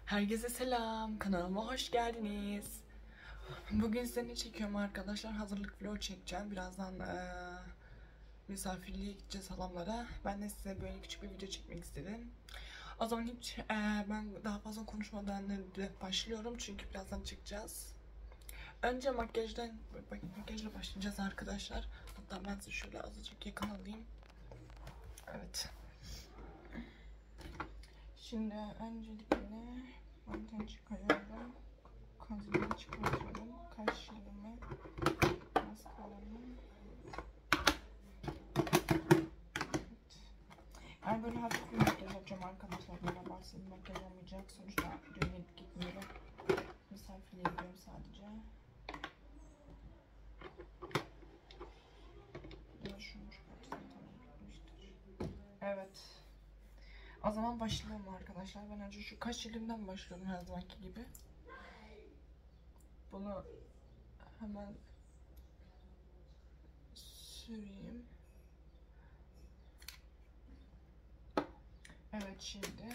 Herkese selam, kanalıma hoş geldiniz. Bugün size ne çekiyorum arkadaşlar? Hazırlık vlog çekeceğim. Birazdan misafirliğe gideceğiz halamlara. Ben de size böyle küçük bir video çekmek istedim. O zaman hiç ben daha fazla konuşmadan başlıyorum çünkü birazdan çıkacağız. Önce makyajla başlayacağız arkadaşlar. Hatta ben size şöyle azıcık yakın alayım. Evet. Şimdi öncelikle makyajı çıkarıyorum. Konzilimi çıkartıyorum. Kaşlarımı, maskaramı. Evet. Yani böyle hafif bir makyaj yapacağım arkadaşlar. Böyle basit bir makyaj olmayacak. Sonuçta düğüne gitmiyorum. Misafirliğe gidiyorum sadece. Şunu çıkartırsam tamam bitmiştir. Evet. O zaman başlayalım arkadaşlar. Ben önce şu kaş elimden başlıyorum her zamanki gibi. Bunu hemen süreyim. Evet, şimdi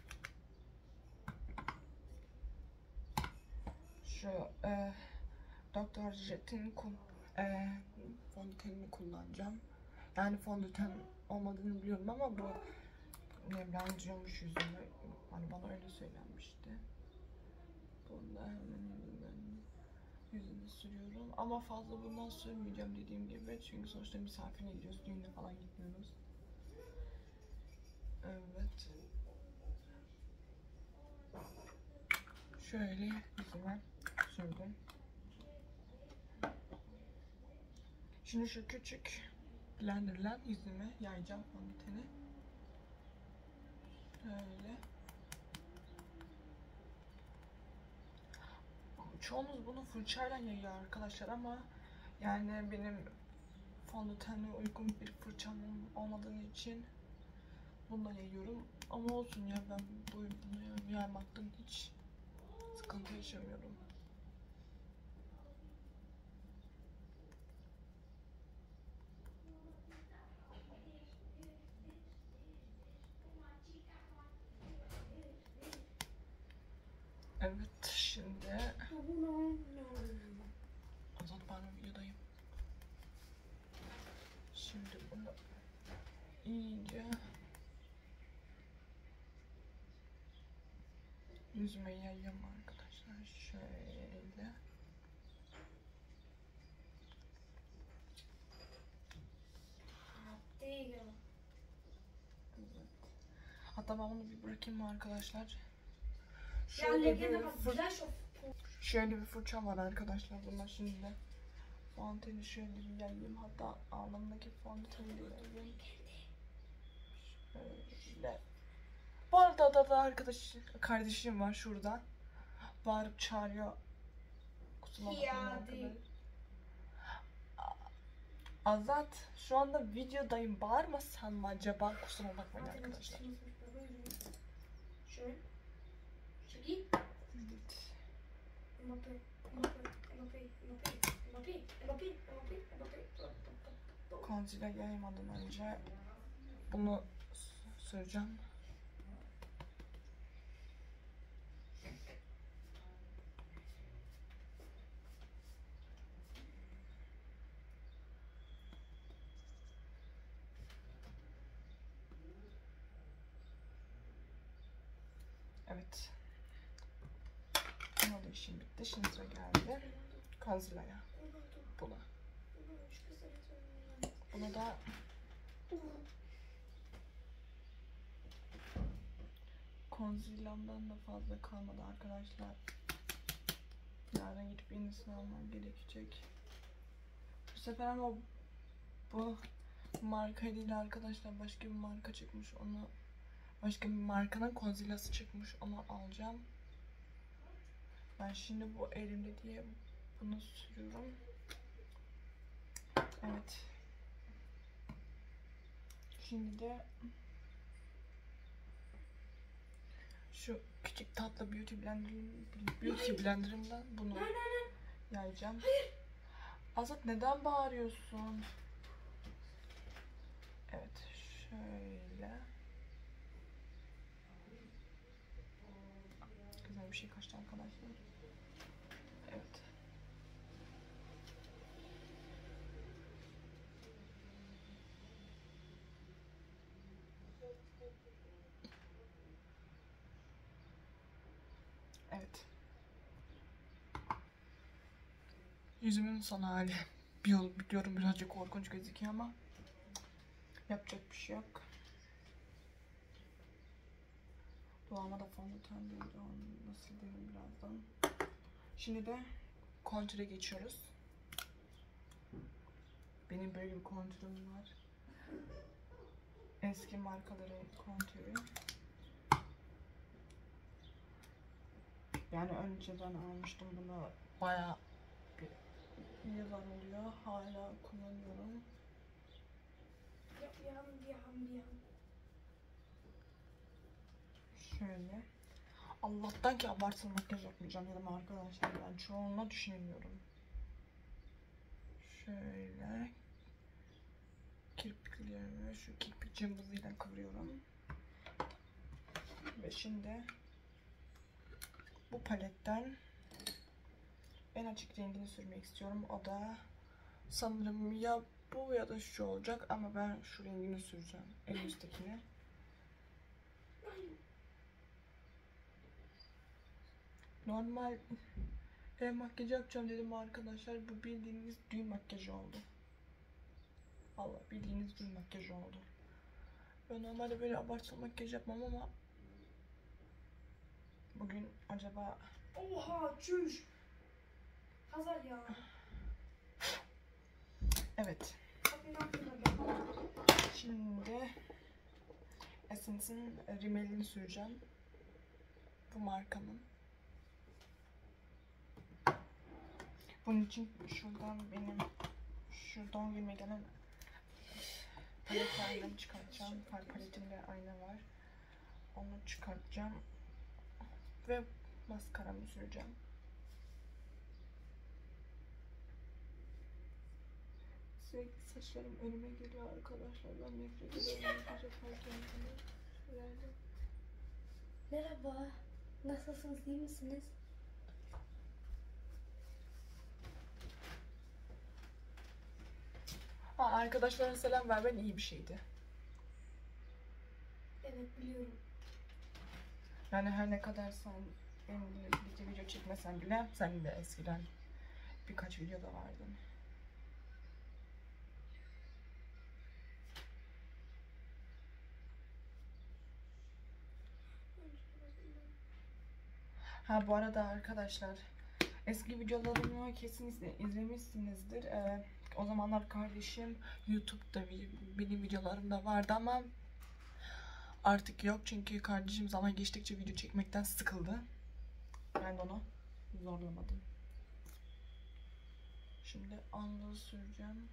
şu Dr. Jet'in fondötenini kullanacağım. Yani fondöten olmadığını biliyorum ama bu nemlendiriyormuş yüzümü. Hani bana öyle söylenmişti. Bunu da hemen yüzüme sürüyorum. Ama fazla bundan sürmeyeceğim dediğim gibi. Çünkü sonuçta misafirine gidiyoruz. Düğüne falan gitmiyoruz. Evet. Şöyle yüzüme sürdüm. Şimdi şu küçük blenderla yüzüme yayacağım fondöteni. Şöyle. Çoğunuz bunu fırçayla yayıyor arkadaşlar ama yani benim fondötenle uygun bir fırçam olmadığı için bununla yayıyorum. Ama olsun ya, ben bunu yaymaktan hiç sıkıntı yaşamıyorum. Evet, şimdi Azat, ben videodayım. Şimdi bunu iyice yüzüme yayacağım arkadaşlar. Şöyle. Evet. Hatta ben bunu bir bırakayım mı arkadaşlar? Şöyle bir fırçam var arkadaşlar. Bunlar şimdi fondöteni şöyle bir yayayım. Hatta alnımdaki fondöteni de yayayım. Şöyle. Bu arada da kardeşim var şurada. Bağırıp çağırıyor. Kusura bakmayın arkadaşlar. Azat, şu anda videodayım. Bağırmasan mı acaba? Kusura bakmayın arkadaşlar. Evet. Concealer yaymadan önce bunu süreceğim. Evet. Buna da işim bitti. Şimdi sıra geldi concealer'a. Buna da concealer'dan da fazla kalmadı arkadaşlar. Yarın gidip yenisini almam gerekecek. Bu sefer ama bu marka değil arkadaşlar. Başka bir marka çıkmış. Başka bir markanın concealer'sı çıkmış. Onu alacağım. Ben şimdi bu elimde diye bunu sürüyorum. Evet. Şimdi de şu küçük tatlı beauty blenderımdan bunu yayacağım. Azat, neden bağırıyorsun? Evet, şöyle. bir şey kaçtı arkadaşlar. Evet. Evet. Yüzümün son hali. Biliyorum birazcık korkunç gözüküyor ama yapacak bir şey yok. Dudağıma da fondöten değil. Onu nasıl diyeyim birazdan. Şimdi de kontüre geçiyoruz. Benim böyle bir kontürüm var. Eski markaların kontürü. Yani önceden almıştım bunu. Bayağı bir yıllar oluyor. Hala kullanıyorum. Şöyle. Allah'tan ki abartılı makyaj yapmayacağım dedim arkadaşlar. Ben çoğunluğu düşünemiyorum. Şöyle. Kirpiklerimi şu kirpik cımbızıyla kıvırıyorum. Ve şimdi bu paletten en açık rengini sürmek istiyorum. O da sanırım ya bu ya da şu olacak ama ben şu rengini süreceğim. En üsttekini. Normal ev makyajı yapacağım dedim arkadaşlar. Bu bildiğiniz düğün makyajı oldu. Vallahi bildiğiniz düğün makyajı oldu. Ben normalde böyle abartılı makyaj yapmam ama bugün acaba... Oha çüş. Hazar ya. Evet. Şimdi Essence'in rimelini süreceğim. Bu markanın. Bunun için şuradan benim şu doğum günüme gelen palet aynamı çıkartacağım. Far paletimde ayna var. Onu çıkartacağım. Ve maskaramı süreceğim. Sürekli saçlarım önüme geliyor arkadaşlar. Ben nefret ediyorum makyaj yaparken. Merhaba. Nasılsınız? İyi misiniz? Arkadaşlara selam vermen iyi bir şeydi. Evet biliyorum. Yani her ne kadar sen benimle birlikte video çekmesen bile sen de eskiden birkaç videoda vardın. Ha bu arada arkadaşlar eski videolarımı kesinlikle izlemişsinizdir. O zamanlar kardeşim YouTube'da benim videolarımda vardı ama artık yok çünkü kardeşim zaman geçtikçe video çekmekten sıkıldı. Ben de onu zorlamadım. Şimdi alnı süreceğim.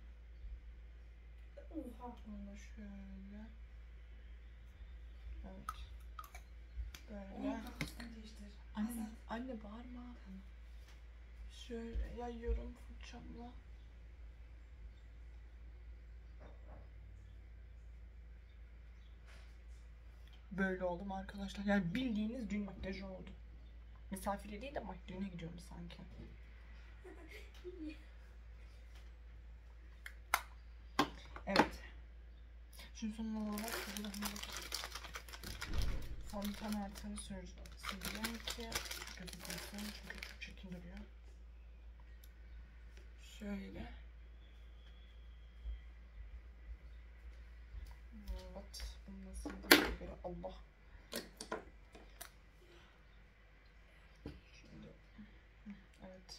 Oha. Onu şöyle. Evet. Böyle. Anne bağırma. Şöyle yayıyorum fırçamla. Böyle oldum arkadaşlar. Yani bildiğiniz düğün makyajı oldu. Misafire değil de düğüne gidiyorum sanki. Evet. Şimdi son olarak fondöten altını süreceğim ki gözükmesin çünkü çok çirkin duruyor. Şöyle. Evet. Bunu nasıl böyle Allah. Şimdi. Evet.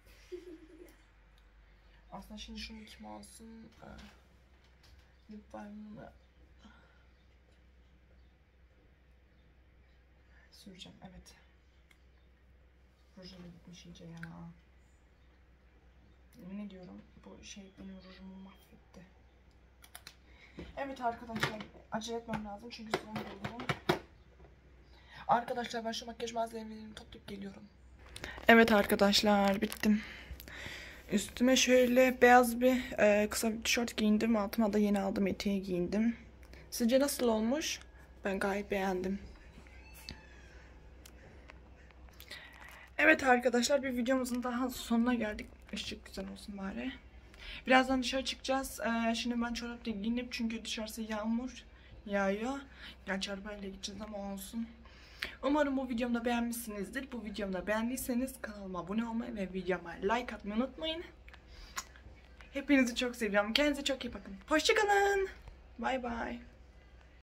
Aslında şimdi şunu kim alsın? Lip balmını süreceğim. Evet. Rujum gitmiş iyice ya. Ne diyorum? Bu şey benim rujumu mahvetti. Evet arkadaşlar acele etmem lazım çünkü sürem doldu. Arkadaşlar ben şu makyaj malzemelerimi toplayıp geliyorum. Evet arkadaşlar bittim. Üstüme şöyle beyaz bir kısa bir tişört giyindim. Altıma da yeni aldığım eteği giyindim. Sizce nasıl olmuş? Ben gayet beğendim. Evet arkadaşlar, bir videomuzun daha sonuna geldik. Işık güzel olsun bari. Birazdan dışarı çıkacağız. Şimdi ben çorapla giyinip, çünkü dışarısı yağmur yağıyor. Gerçi arabayla gideceğiz ama olsun. Umarım bu videomu da beğenmişsinizdir. Bu videomu da beğendiyseniz kanalıma abone olmayı ve videoma like atmayı unutmayın. Hepinizi çok seviyorum. Kendinize çok iyi bakın. Hoşçakalın. Bay bay.